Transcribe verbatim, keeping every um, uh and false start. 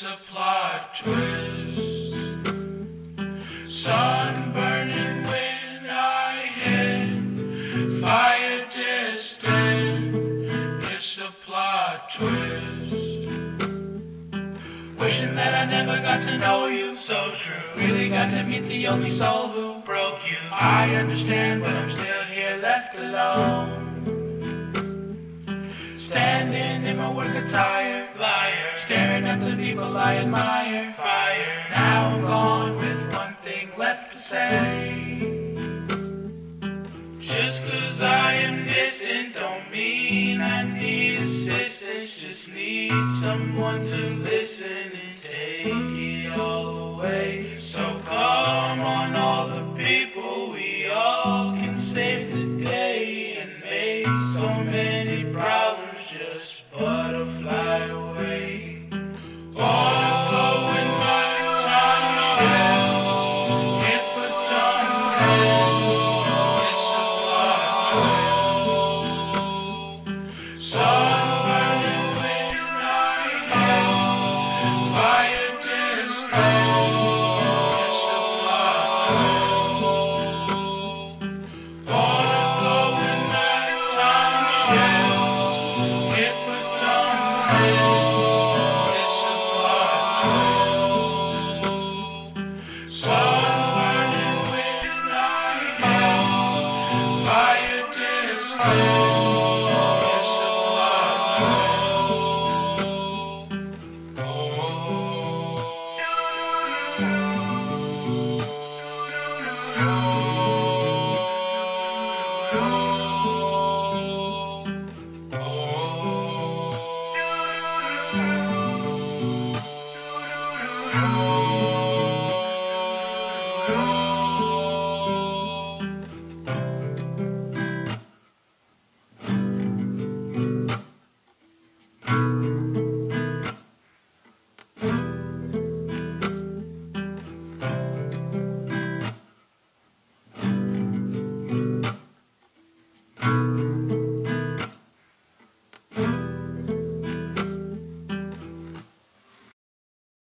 a plot twist. Sun burning when I hit, fire distant. It's a plot twist. Wishing that I never got to know you, so true. Really got to meet the only soul who broke you. I understand, but I'm still here left alone. Standing in my work attire, liar, staring at the people I admire, fire. Now I'm gone with one thing left to say. Just cause I am distant don't mean I need assistance. Just need someone to listen and take it all away. So come on, all the people, we all can save the day and make so many problems just butterfly away. Wanna go in my time shells, hit baton rest. It's a plot twist. Sun burning when I hit, fire